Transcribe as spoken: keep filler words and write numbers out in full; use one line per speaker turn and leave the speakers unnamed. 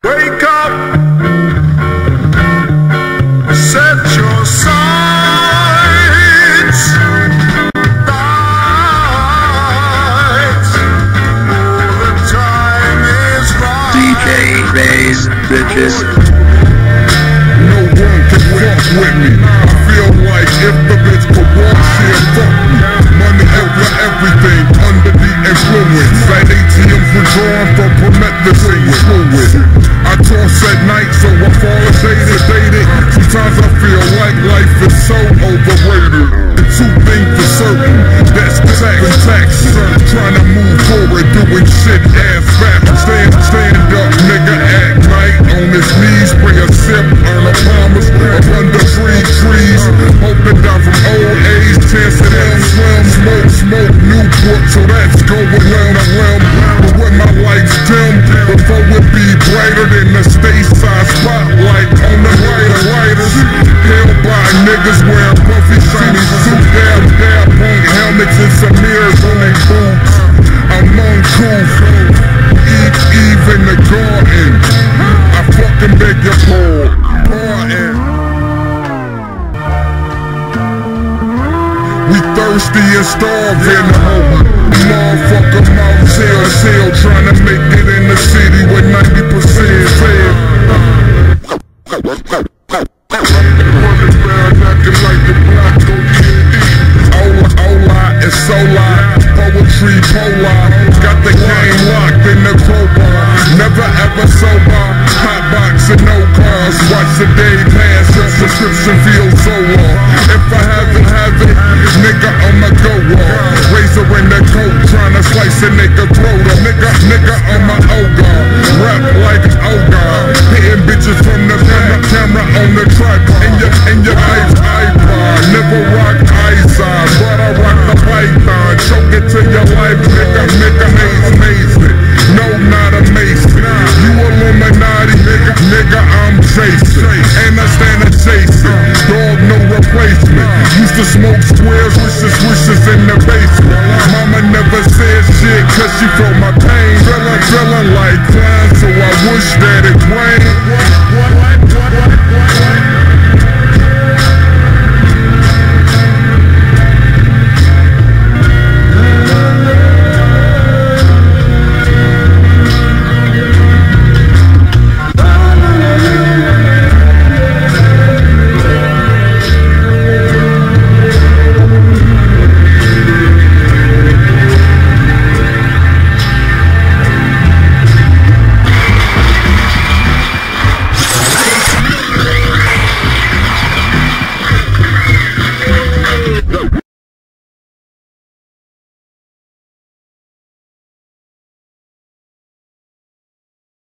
Wake up, set your sights, lights, all the time is right.
D J Raise Bitches.
No one can fuck with me. I feel like if the bitch could walk, she'll fuck me. Money over everything, under the influence. That A T M's withdrawn from promethazine fluid. I toss at night, so I fall jaded, dated. Sometimes I feel like life is so overrated. And two things for certain, that's tax, tax. Trying to move forward, doing shit ass fat. Stand, stand up, nigga, at night. On his knees, bring a sip, earn a promise. Up under three trees, hoping down from old age. Chance it out, slim, smoke, smoke, Newport. So that's going round and round. But when my lights dim, before it be brighter than the stateside spotlight on the lighter lighters. Held by niggas wearing puffy shiny suit, dab, dab, punk helmets and some mirrors on their boots. Among cool, eat Eve in the garden. I fucking beg your pardon. We thirsty and starving. Motherfucker mouth tail, tail, trying to make it in the city with ninety percent fail.